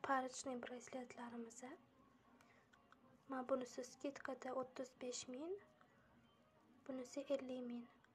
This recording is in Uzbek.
Parichniy braysletlarimiz. Mana bunisi skidkada 35 ming, bunisi 50 ming.